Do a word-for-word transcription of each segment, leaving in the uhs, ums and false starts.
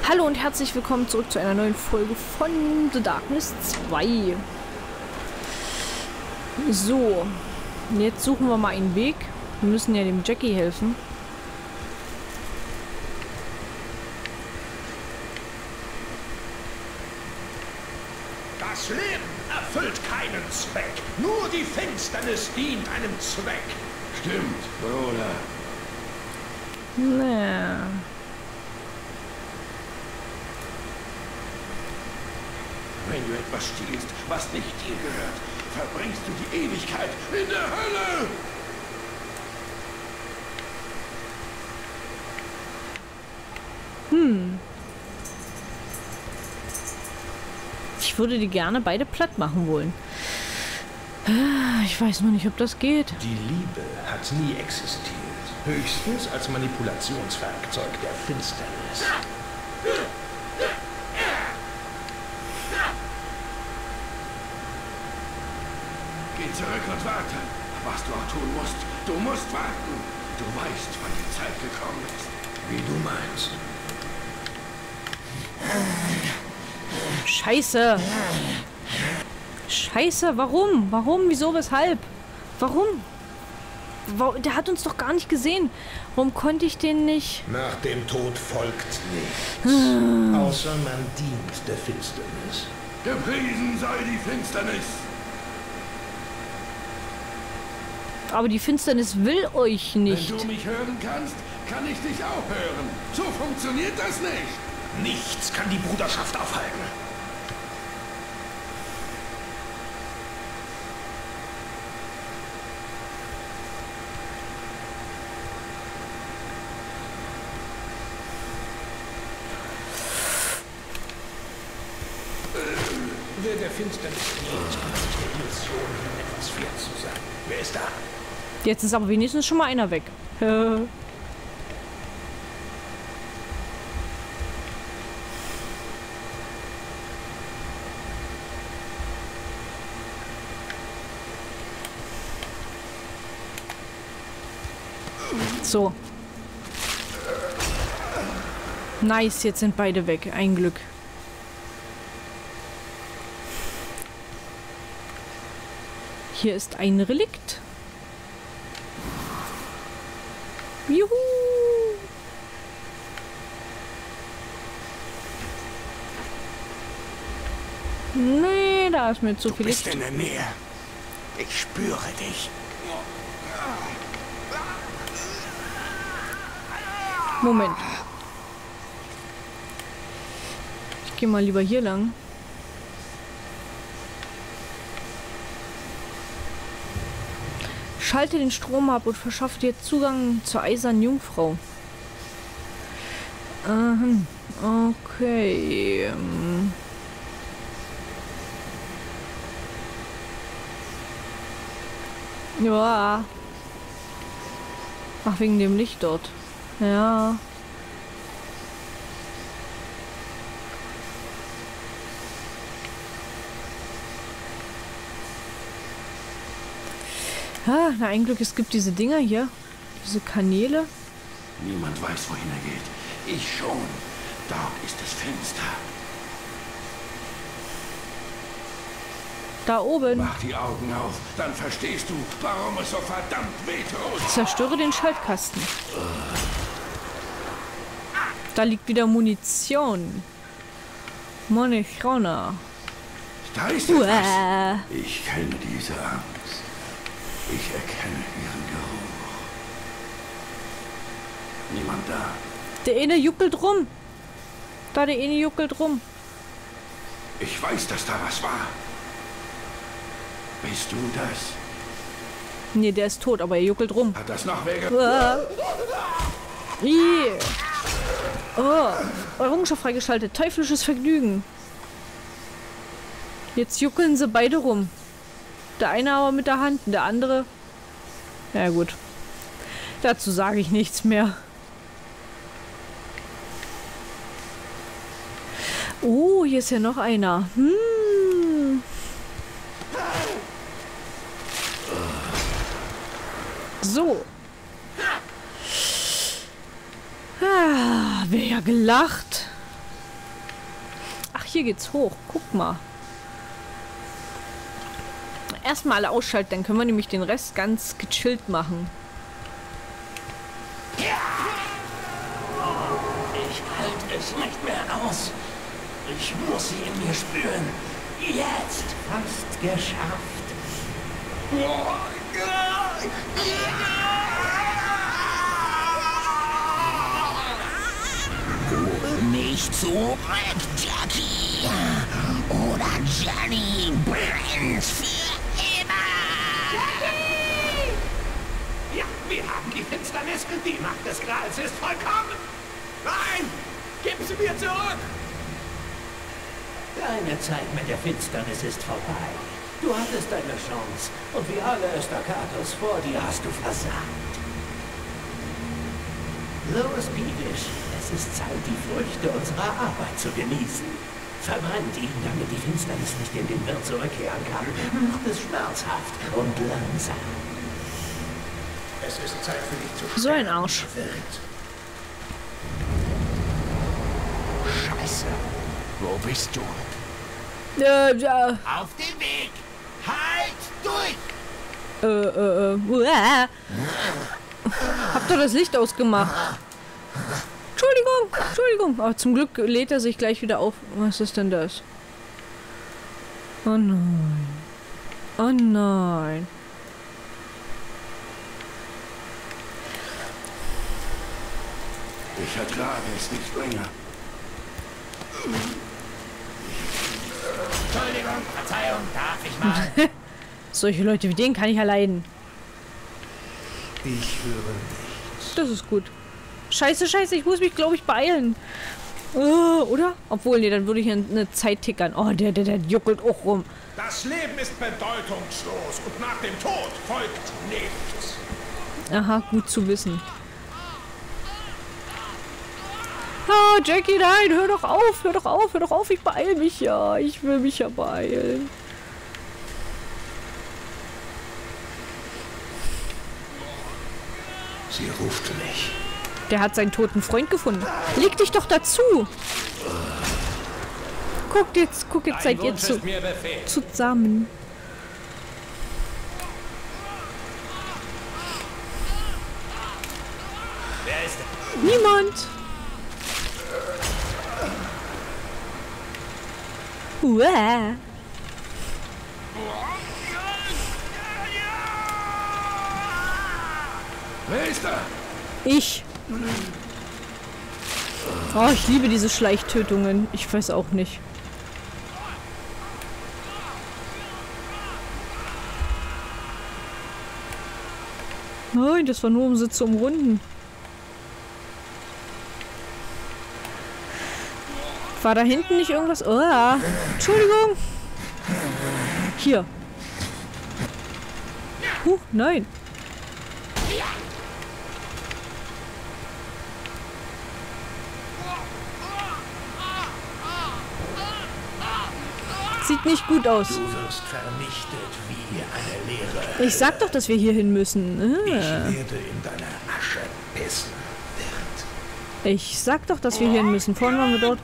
Hallo und herzlich willkommen zurück zu einer neuen Folge von The Darkness zwei. So, jetzt suchen wir mal einen Weg. Wir müssen ja dem Jackie helfen. Das Leben erfüllt keinen Zweck. Nur die Finsternis dient einem Zweck. Stimmt, Bruder. Na. Wenn du etwas stiehlst, was nicht dir gehört, verbringst du die Ewigkeit in der Hölle! Hm. Ich würde die gerne beide platt machen wollen. Ich weiß nur nicht, ob das geht. Die Liebe hat nie existiert. Höchstens als Manipulationswerkzeug der Finsternis. Geh zurück und warte. Was du auch tun musst, du musst warten. Du weißt, wann die Zeit gekommen ist. Wie du meinst. Scheiße. Scheiße, warum? Warum? Wieso? Weshalb? Warum? Warum? Der hat uns doch gar nicht gesehen. Warum konnte ich den nicht? Nach dem Tod folgt nichts. Hm. Außer man dient der Finsternis. Gepriesen sei die Finsternis. Aber die Finsternis will euch nicht. Wenn du mich hören kannst, kann ich dich auch hören. So funktioniert das nicht. Nichts kann die Bruderschaft aufhalten. Wer der Finsternis dient, hat der Illusion, etwas wert zu sein. Wer ist da? Jetzt ist aber wenigstens schon mal einer weg. So. Nice, jetzt sind beide weg. Ein Glück. Hier ist ein Relikt. Juhu! Nee, da ist mir zu viel. Du bist in der Nähe. Ich spüre dich. Moment. Ich gehe mal lieber hier lang. Schalte den Strom ab und verschaffe dir Zugang zur eisernen Jungfrau. Ähm, okay. Ja. Ach, wegen dem Licht dort. Ja. Ah, na, ein Glück, es gibt diese Dinger hier. Diese Kanäle. Niemand weiß, wohin er geht. Ich schon. Dort ist es finster. Da oben. Mach die Augen auf, dann verstehst du, warum es so verdammt wehtut. Zerstöre den Schaltkasten. Da liegt wieder Munition. Munition. Da ist etwas. Uah. Ich kenne diese Angst. Ich erkenne ihren Geruch. Niemand da. Der eine juckelt rum. Da, der eine juckelt rum. Ich weiß, dass da was war. Bist du das? Nee, der ist tot, aber er juckelt rum. Hat das noch Wege? Uah. Ih. Oh, Errungenschaft freigeschaltet. Teuflisches Vergnügen. Jetzt juckeln sie beide rum. Der eine aber mit der Hand, der andere... Ja gut. Dazu sage ich nichts mehr. Oh, hier ist ja noch einer. Hm. So. Ah, wer ja gelacht. hier geht's hoch. Guck mal. Erstmal alle ausschalten, dann können wir nämlich den Rest ganz gechillt machen. Ich halte es nicht mehr aus. Ich muss sie in mir spüren. Jetzt fast geschafft. Hol mich zurück, Jackie. Oder Jenny brennt für immer. Jackie! Ja, wir haben die Finsternis. Die Macht des Grals ist vollkommen. Nein! Gib sie mir zurück! Deine Zeit mit der Finsternis ist vorbei. Du hattest deine Chance. Und wie alle Staccatos vor dir hast du versagt. Los, Peevish. Es ist Zeit, die Früchte unserer Arbeit zu genießen. Verbrennt ihn, damit die Finsternis nicht in den Wirt zurückkehren kann. Macht es schmerzhaft und langsam. Es ist Zeit für dich zu sterben. So ein Arsch. Scheiße. Wo bist du? Äh, ja. Auf den Weg! Halt durch! Äh, äh, äh. Uah. Hab doch das Licht ausgemacht. Entschuldigung, Entschuldigung. Aber zum Glück lädt er sich gleich wieder auf. Was ist denn das? Oh nein. Oh nein. Ich ertrage es nicht länger. Entschuldigung, Verzeihung, darf ich mal? Solche Leute wie den kann ich ja leiden. Ich höre nichts. Das ist gut. Scheiße, scheiße, ich muss mich, glaube ich, beeilen. Oh, oder? Obwohl, nee, dann würde ich eine Zeit tickern. Oh, der, der, der juckelt auch rum. Das Leben ist bedeutungslos und nach dem Tod folgt nichts. Aha, gut zu wissen. Ah, Jackie, nein, hör doch auf, hör doch auf, hör doch auf, ich beeile mich ja. Ich will mich ja beeilen. Sie ruft mich. Der hat seinen toten Freund gefunden. Leg dich doch dazu. Guckt jetzt, guck jetzt, seid ihr zu, zusammen. Wer ist denn? Niemand. Uah. Wer ist da? Ich. Oh, ich liebe diese Schleichtötungen. Ich weiß auch nicht. Nein, das war nur, um sie zu umrunden. War da hinten nicht irgendwas? Oh, Entschuldigung. Hier. Huch, nein. Sieht nicht gut aus. Du wirst vernichtet wie eine Leere. Ich sag doch, dass wir hier hin müssen. Ah. Ich werde in deine Asche pissen. Wirt. Ich sag doch, dass wir hier hin müssen. Vorhin waren wir dort.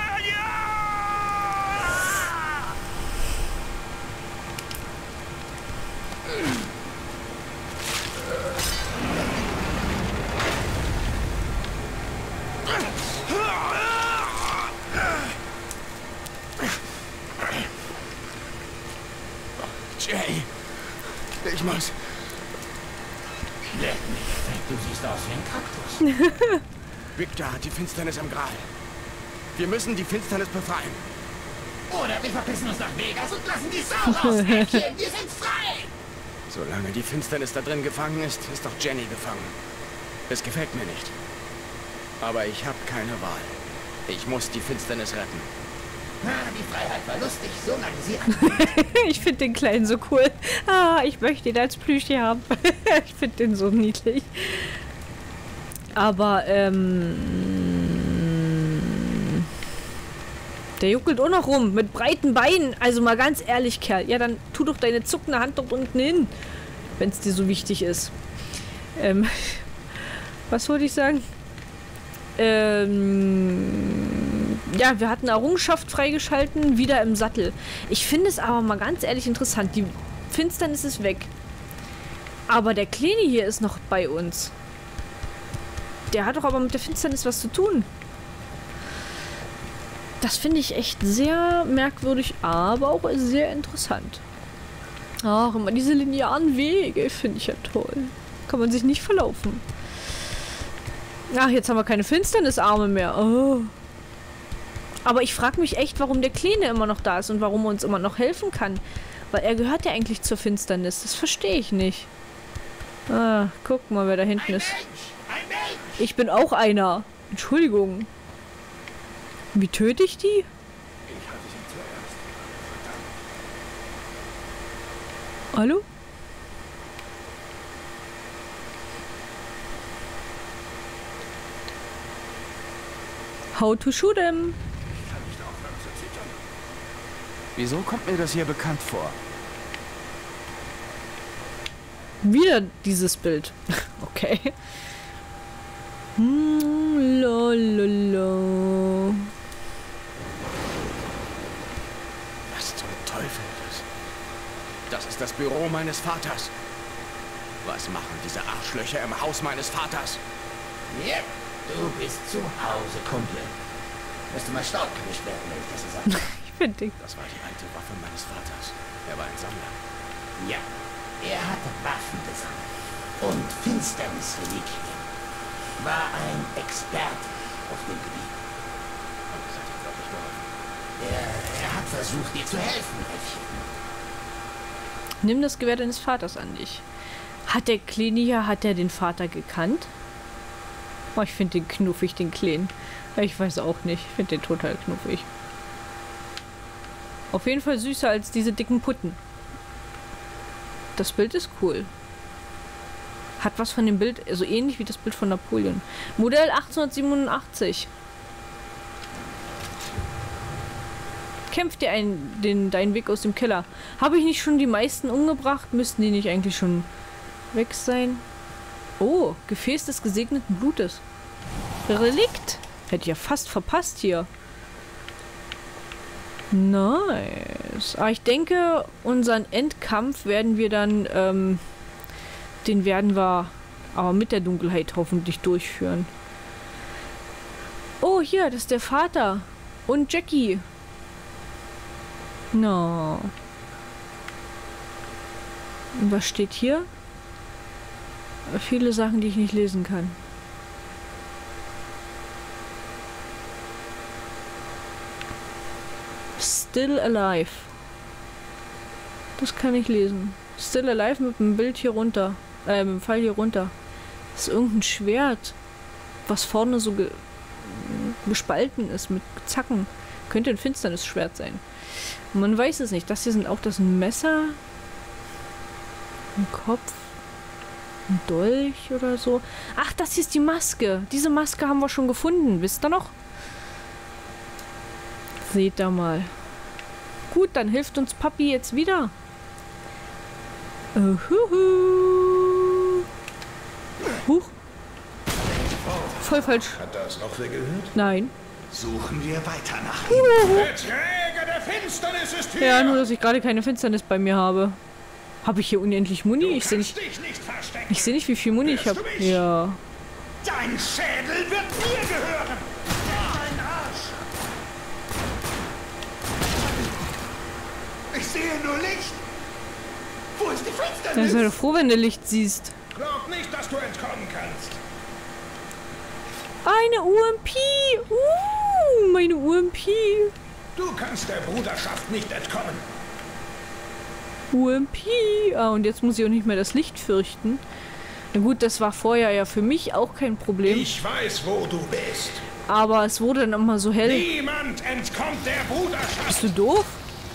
Jay, ich muss. Leck mich weg, du siehst aus wie ein Kaktus. Victor hat die Finsternis am Gral. Wir müssen die Finsternis befreien. Oder wir verpissen uns nach Vegas und lassen die Sau raus. Mädchen, wir sind frei. Solange die Finsternis da drin gefangen ist, ist auch Jenny gefangen. Es gefällt mir nicht. Aber ich habe keine Wahl. Ich muss die Finsternis retten. Na, die Freiheit war lustig, solange sie an. Ich finde den Kleinen so cool. Ah, ich möchte ihn als Plüschtier haben. Ich finde den so niedlich. Aber, ähm... der juckelt auch noch rum, mit breiten Beinen. Also mal ganz ehrlich, Kerl. Ja, dann tu doch deine zuckende Hand dort unten hin. Wenn es dir so wichtig ist. Ähm... Was wollte ich sagen? Ähm... ja, wir hatten Errungenschaft freigeschalten, wieder im Sattel. Ich finde es aber mal ganz ehrlich interessant. Die Finsternis ist weg. Aber der Kleine hier ist noch bei uns. Der hat doch aber mit der Finsternis was zu tun. Das finde ich echt sehr merkwürdig, aber auch sehr interessant. Ach, immer diese linearen Wege finde ich ja toll. Kann man sich nicht verlaufen. Ach, jetzt haben wir keine Finsternisarme mehr. Oh. Aber ich frage mich echt, warum der Kleine immer noch da ist und warum er uns immer noch helfen kann. Weil er gehört ja eigentlich zur Finsternis. Das verstehe ich nicht. Ah, guck mal, wer da hinten ist. Ich bin auch einer. Entschuldigung. Wie töte ich die? Hallo? How to shoot him? Wieso kommt mir das hier bekannt vor? Wieder dieses Bild. Okay. Hm, lololo. Was zum Teufel ist das? Das ist das Büro meines Vaters. Was machen diese Arschlöcher im Haus meines Vaters? Yep, du bist zu Hause, Kumpel. Müsste mal Staub gewischt werden, wenn ich das so sage. Ich finde den. Das war die alte Waffe meines Vaters. Er war ein Sammler. Ja, er hatte Waffen gesammelt und Finsternisreliquien. War ein Experte auf dem Gebiet. Und das hat ihm, glaube ich, geholfen. Er, er hat versucht, dir zu helfen, Äffchen. Nimm das Gewehr deines Vaters an dich. Hat der Kleine hier, hat er den Vater gekannt? Oh, ich finde den knuffig, den Kleinen. Ich weiß auch nicht. Ich finde den total knuffig. Auf jeden Fall süßer als diese dicken Putten. Das Bild ist cool. Hat was von dem Bild, so also ähnlich wie das Bild von Napoleon. Modell achtzehnhundertsiebenundachtzig. Kämpft dir ein, den, deinen Weg aus dem Keller. Habe ich nicht schon die meisten umgebracht? Müssten die nicht eigentlich schon weg sein? Oh, Gefäß des gesegneten Blutes. Relikt. Hätte ich ja fast verpasst hier. Nice. Aber ich denke, unseren Endkampf werden wir dann, ähm, den werden wir aber mit der Dunkelheit hoffentlich durchführen. Oh, hier, das ist der Vater. Und Jackie. No. Und was steht hier? Viele Sachen, die ich nicht lesen kann. Still alive. Das kann ich lesen. Still alive mit dem Bild hier runter. Äh, mit dem Pfeil hier runter. Das ist irgendein Schwert, was vorne so ge gespalten ist mit Zacken. Könnte ein Finsternisschwert sein. Man weiß es nicht. Das hier sind auch das ein Messer. Ein Kopf. Ein Dolch oder so. Ach, das hier ist die Maske. Diese Maske haben wir schon gefunden. Wisst ihr noch? Seht da mal. Gut, dann hilft uns Papi jetzt wieder. Uhuhu. Huch. Voll falsch. Hat das noch wer gehört? Nein. Suchen wir weiter nach ihm. Der Träger der Finsternis ist hier! Ja, nur dass ich gerade keine Finsternis bei mir habe. Habe ich hier unendlich Muni? Ich sehe nicht. dich nicht verstecken! Ich sehe nicht, wie viel Muni ich habe. Hörst du mich? Ja. Dein Schädel wird mir gehören! Mein Arsch! Ich sehe nur Licht! Wo ist die Dann Finsternis? sei doch froh, wenn du Licht siehst. Glaub nicht, dass du entkommen kannst! Eine U M P! Uh, meine U M P! Du kannst der Bruderschaft nicht entkommen! U M P! Ah, und jetzt muss ich auch nicht mehr das Licht fürchten. Na gut, das war vorher ja für mich auch kein Problem. Ich weiß, wo du bist! Aber es wurde dann immer so hell. Niemand entkommt der Bruderschaft! Bist du doof?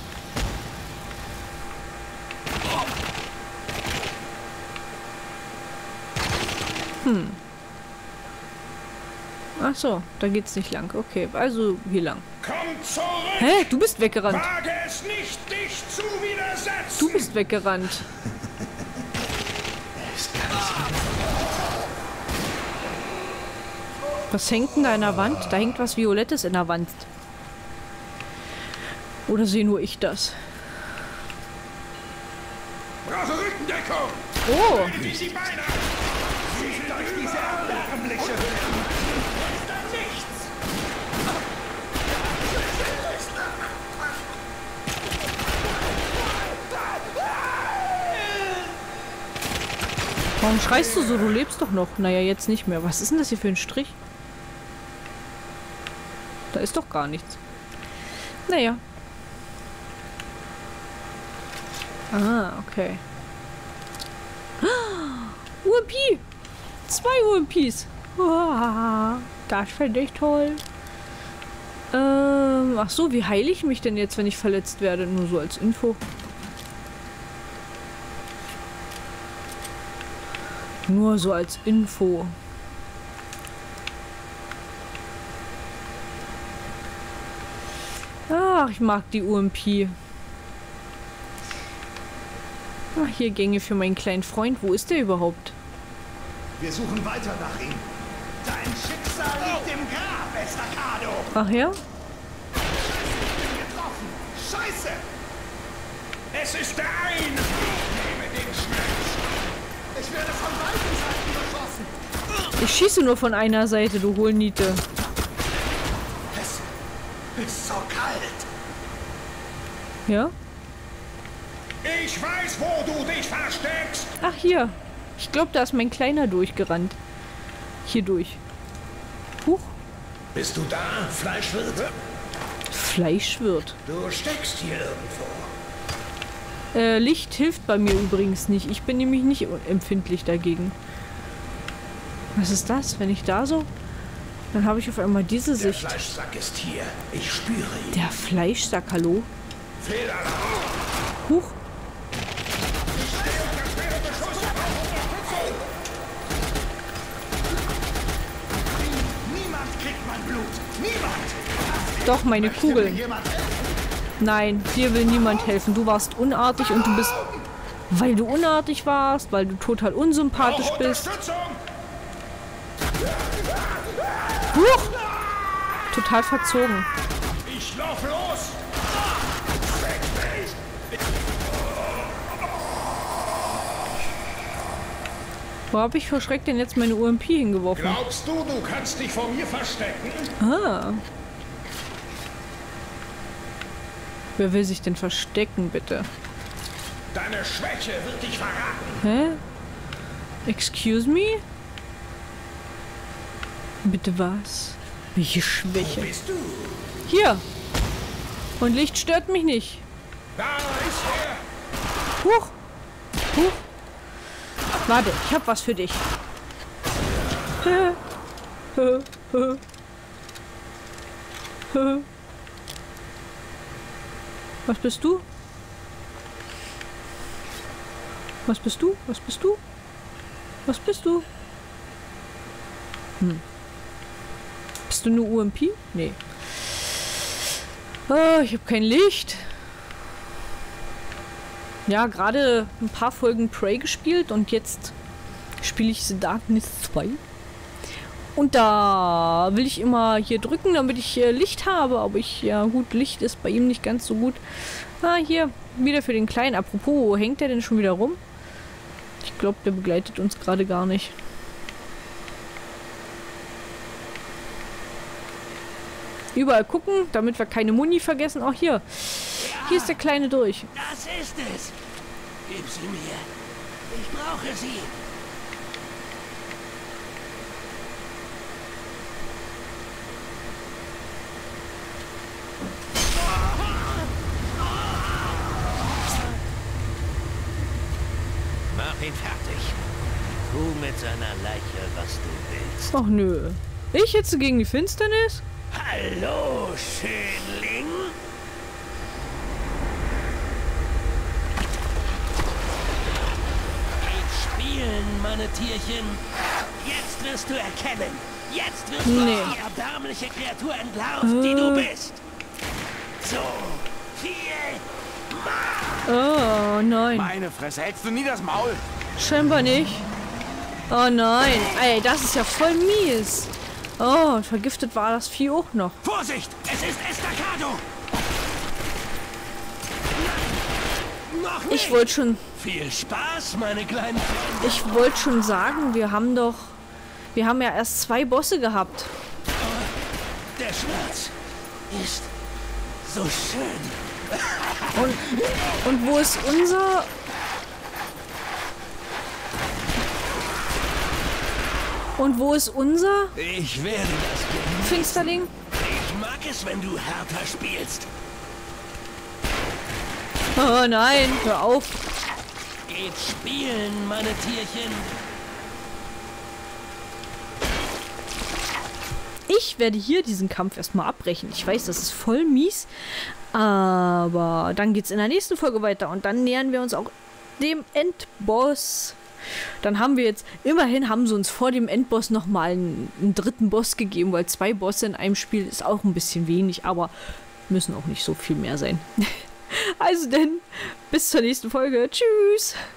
Hm. Ach so, da geht's nicht lang. Okay, also hier lang. Komm zurück! Hä? Du bist weggerannt. Wage es nicht, dich zu widersetzen! Du bist weggerannt. Was hängt denn da in der Wand? Da hängt was Violettes in der Wand. Oder sehe nur ich das? Brauche Rückendeckung! Oh! Wie die Beine! Sieht euch diese erbärmliche Höhe! Ist da nichts! Warum schreist du so? Du lebst doch noch. Naja, jetzt nicht mehr. Was ist denn das hier für ein Strich? Da ist doch gar nichts. Naja. Ah, okay. U M P! Zwei U M Ps. Uah, das fände ich toll. Ähm, ach so, wie heile ich mich denn jetzt, wenn ich verletzt werde? Nur so als Info. Nur so als Info. Ach, ich mag die U M P. Ach, hier Gänge für meinen kleinen Freund. Wo ist der überhaupt? Wir suchen weiter nach ihm. Dein Schicksal liegt im Grab, Estacado! Ach ja? Getroffen! Scheiße! Es ist der eine! Nehme den Schmerz! Ich werde von beiden Seiten beschossen! Ich schieße nur von einer Seite, du Hohlniete. Es ist so kalt! Ja? Ich weiß, wo du dich versteckst! Ach, hier. Ich glaube, da ist mein Kleiner durchgerannt. Hier durch. Huch. Bist du da, Fleischwirt? Fleischwirt. Du steckst hier irgendwo. Äh, Licht hilft bei mir übrigens nicht. Ich bin nämlich nicht empfindlich dagegen. Was ist das? Wenn ich da so... Dann habe ich auf einmal diese Der Sicht. Fleischsack ist hier. Ich spüre ihn. Der Fleischsack, hallo? Fehlalarm! Huch. Niemand kriegt mein Blut! Niemand! Doch, meine Möchte mir Kugeln. jemand helfen? Nein, dir will niemand helfen. Du warst unartig und du bist... Weil du unartig warst, weil du total unsympathisch Auch bist. Unterstützung! Huch! Total verzogen. Ich lauf los! Fick mich! Wo habe ich verschreckt denn jetzt meine U M P hingeworfen? Glaubst du, du kannst dich vor mir verstecken? Ah. Wer will sich denn verstecken, bitte? Deine Schwäche wird dich verraten. Hä? Excuse me? Bitte was? Welche Wo Schwäche? bist du? Hier! Und Licht stört mich nicht. Da ist er! Huch! Huch! Warte, ich hab was für dich. Was bist du? Was bist du? Was bist du? Was bist du? Hm. Bist du nur U M P? Nee. Oh, ich habe kein Licht. Ja, gerade ein paar Folgen Prey gespielt und jetzt spiele ich The Darkness zwei. Und da will ich immer hier drücken, damit ich äh, Licht habe. Aber ich, ja gut, Licht ist bei ihm nicht ganz so gut. Ah, hier, wieder für den Kleinen. Apropos, wo hängt der denn schon wieder rum? Ich glaube, der begleitet uns gerade gar nicht. Überall gucken, damit wir keine Muni vergessen. Auch hier. Hier ist der Kleine durch. Das ist es. Gib sie mir. Ich brauche sie. Mach ihn fertig. Tu mit seiner Leiche, was du willst. Ach nö. Ich jetzt gegen die Finsternis? Hallo, Schönling. Spielen, meine Tierchen. Jetzt wirst du erkennen. Jetzt wirst du Nee. als die erbärmliche Kreatur entlarvt, die du bist. So viel. Oh nein. Meine Fresse, hältst du nie das Maul? Scheinbar nicht. Oh nein. Ey, das ist ja voll mies. Oh, und vergiftet war das Vieh auch noch. Vorsicht! Es ist Estacado! noch nicht. Ich wollte schon... Viel Spaß, meine kleinen Freunde. Ich wollte schon sagen, wir haben doch... Wir haben ja erst zwei Bosse gehabt. Der Schmerz ist so schön. Und, und wo ist unser... Und wo ist unser Ich werde das genießen. Finsterling? Ich mag es, wenn du härter spielst. Oh nein, hör auf. Geht spielen, meine Tierchen. Ich werde hier diesen Kampf erstmal abbrechen. Ich weiß, das ist voll mies. Aber dann geht's in der nächsten Folge weiter. Und dann nähern wir uns auch dem Endboss. Dann haben wir jetzt, immerhin haben sie uns vor dem Endboss nochmal einen, einen dritten Boss gegeben, weil zwei Bosse in einem Spiel ist auch ein bisschen wenig, aber müssen auch nicht so viel mehr sein. Also denn, bis zur nächsten Folge. Tschüss!